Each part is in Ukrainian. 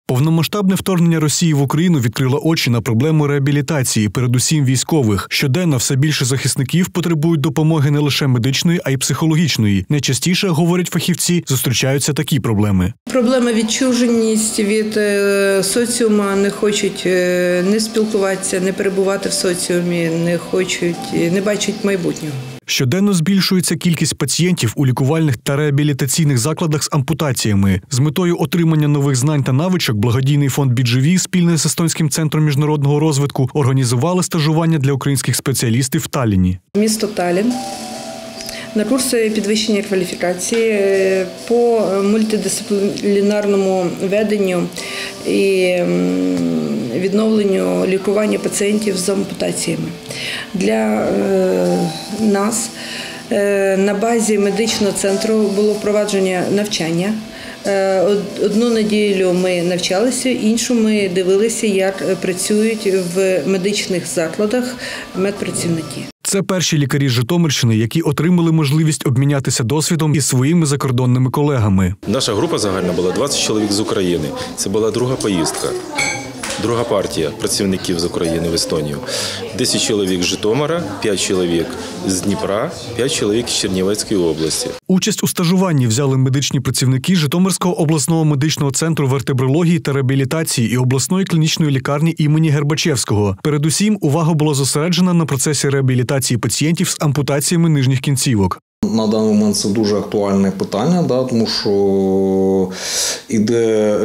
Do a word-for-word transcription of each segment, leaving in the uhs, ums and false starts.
Повномасштабне вторгнення Росії в Україну відкрило очі на проблему реабілітації, передусім військових. Щоденно все більше захисників потребують допомоги не лише медичної, а й психологічної. Найчастіше, говорять фахівці, зустрічаються такі проблеми. Проблема відчуженість від е, соціума, не хочуть е, не спілкуватися, не перебувати в соціумі, не хочуть, не бачать майбутнього. Щоденно збільшується кількість пацієнтів у лікувальних та реабілітаційних закладах з ампутаціями. З метою отримання нових знань та навичок благодійний фонд «Бідживі» спільно з Естонським центром міжнародного розвитку організували стажування для українських спеціалістів в Талліні. Місто Таллін. На курси підвищення кваліфікації по мультидисциплінарному веденню і відновленню лікування пацієнтів з ампутаціями. Для нас на базі медичного центру було впровадження навчання. Одну неділю ми навчалися, іншу ми дивилися, як працюють в медичних закладах медпрацівники. Це перші лікарі з Житомирщини, які отримали можливість обмінятися досвідом із своїми закордонними колегами. Наша група загальна була двадцять чоловік з України. Це була друга поїздка. Друга партія працівників з України в Естонію. десять чоловік з Житомира, п'ять чоловік з Дніпра, п'ять чоловік з Чернівецької області. Участь у стажуванні взяли медичні працівники Житомирського обласного медичного центру вертебрології та реабілітації і обласної клінічної лікарні імені Гербачевського. Передусім, увага була зосереджена на процесі реабілітації пацієнтів з ампутаціями нижніх кінцівок. На даний момент це дуже актуальне питання, да, тому що йде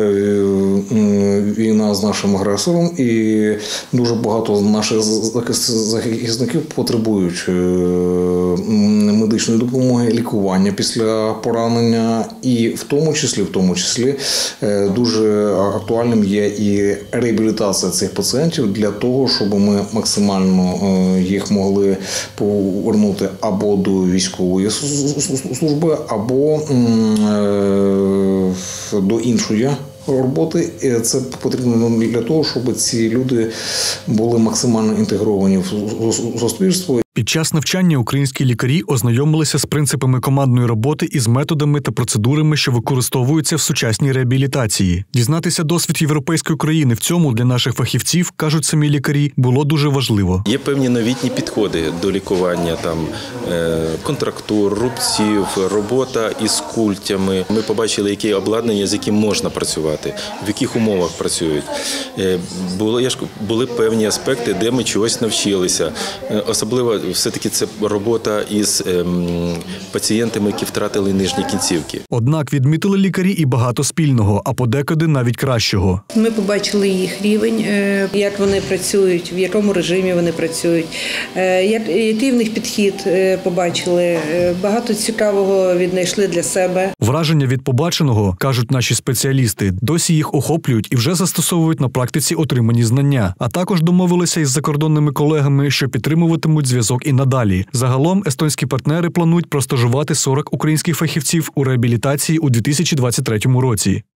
війна з нашим агресором і дуже багато наших захисників потребують медичної допомоги, лікування після поранення і в тому числі, в тому числі дуже актуальним є і реабілітація цих пацієнтів для того, щоб ми максимально їх могли повернути або до військової служби, або до іншої роботи. Це потрібно для того, щоб ці люди були максимально інтегровані в суспільство. Під час навчання українські лікарі ознайомилися з принципами командної роботи і з методами та процедурами, що використовуються в сучасній реабілітації. Дізнатися досвід європейської країни в цьому для наших фахівців, кажуть самі лікарі, було дуже важливо. Є певні новітні підходи до лікування, там контрактур, рубців, робота із культями. Ми побачили, які обладнання, з яким можна працювати, в яких умовах працюють. Були, я ж, були певні аспекти, де ми чогось навчилися. Особливо все-таки це робота із ем, пацієнтами, які втратили нижні кінцівки. Однак відмітили лікарі і багато спільного, а подекуди навіть кращого. Ми побачили їх рівень, як вони працюють, в якому режимі вони працюють, який в них підхід побачили. Багато цікавого віднайшли для себе. Враження від побаченого, кажуть наші спеціалісти, досі їх охоплюють і вже застосовують на практиці отримані знання. А також домовилися із закордонними колегами, що підтримуватимуть зв'язок і надалі. Загалом естонські партнери планують простажувати сорок українських фахівців у реабілітації у дві тисячі двадцять третьому році.